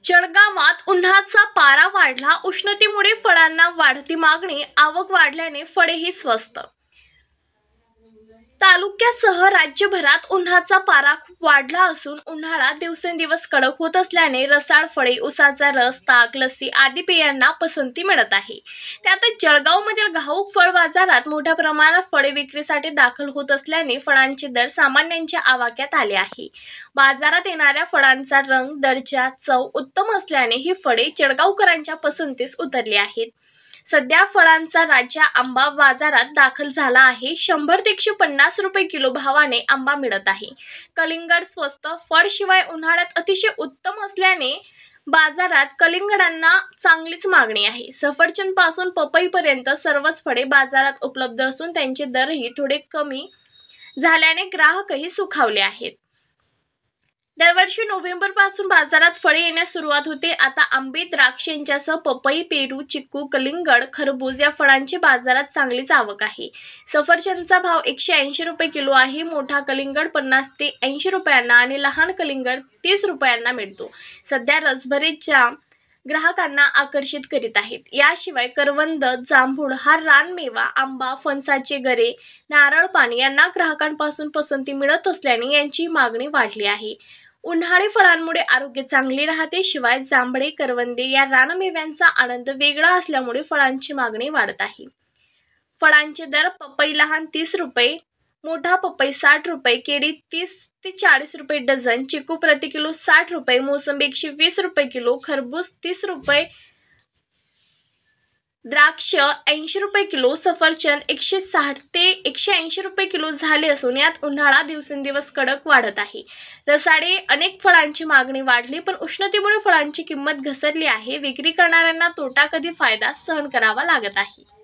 जळगावात उन्हाचा पारा वाढला. उष्णतेमुळे फळांना वाढती मागणी, आवक वाढल्याने फळेही स्वस्त. तालुक्यासह राज्यभरात उन्हाचा पारा खूप वाढला असून उन्हाळा दिवसेंदिवस कडक होत असल्याने रसाळ फळे, उसाचा रस, ताक, लस्सी आदी पेयांना पसंती मिळत आहे. त्यातच जळगावमधील घाऊक फळ बाजारात मोठ्या प्रमाणात फळे विक्रीसाठी दाखल होत असल्याने फळांचे दर सामान्यांच्या आवाक्यात आले आहे. बाजारात येणाऱ्या फळांचा रंग, दर्जा, चव उत्तम असल्याने ही फळे जळगावकरांच्या पसंतीस उतरली आहेत. सध्या फळांचा राजा आंबा बाजारात दाखल झाला आहे. 100 ते 150 रुपये किलो भावाने आंबा मिळत आहे. कलिंगड स्वस्त फळ शिवाय उन्हाळ्यात अतिशय उत्तम असल्याने बाजारात कलिंगडांना चांगलीच मागणी आहे. सफरचंद पासून पपईपर्यंत सर्वच फळे बाजारात उपलब्ध असून त्यांचे दरही थोडे कमी झाल्याने ग्राहकही सुखावले आहेत. दरवर्षी नोव्हेंबर पासून बाजारात फळे येण्यास सुरुवात होते. आता आंबे, द्राक्ष यांच्यासह पपई, पेरू, चिक्कू, कलिंगड, खरबूज या फळांची बाजारात चांगलीच आवक आहे. सफरचंदचा भाव 180 रुपये किलो आहे. मोठा कलिंगड 50 ते 80 रुपयांना आणि लहान कलिंगड 30 रुपयांना मिळतो. सध्या रसभरीत जाम ग्राहकांना आकर्षित करीत आहेत. याशिवाय करवंद, जांभूळ हा रानमेवा, आंबा, फणसाचे गरे, नारळ पाणी यांना ग्राहकांपासून पसंती मिळत असल्याने यांची मागणी वाढली आहे. उन्हाळी फळांमुळे आरोग्य चांगले राहते. शिवाय जांभळे, करवंदे या रानमेव्यांचा आनंद वेगळा असल्यामुळे फळांची मागणी वाढत आहे. फळांचे दर: पपई लहान 30 रुपये, मोठा पपई 60 रुपये, केळी 30 ते 40 रुपये डझन, चिकू प्रति किलो 60 रुपये, मोसंबी 120 रुपये किलो, खरबूज 30 रुपये, द्राक्ष 80 रुपये किलो, सफरचंद 160 ते 180 रुपये किलो झाले असून यात उन्हाळा दिवसेंदिवस कडक वाढत आहे. रसाळे अनेक फळांची मागणी वाढली, पण उष्णतेमुळे फळांची किंमत घसरली आहे. विक्री करणाऱ्यांना तोटा कधी फायदा सहन करावा लागत आहे.